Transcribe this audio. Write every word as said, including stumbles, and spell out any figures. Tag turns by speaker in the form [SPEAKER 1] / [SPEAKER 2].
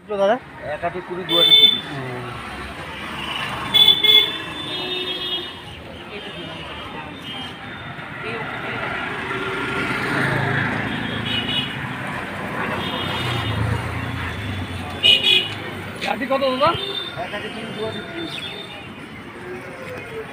[SPEAKER 1] ছিল দাদা?
[SPEAKER 2] এক আটি কুড়ি, দু আটি তিরিশ।
[SPEAKER 1] আটি কত দাদা?
[SPEAKER 2] এক আটি কুড়ি, দু আটি তিরিশ।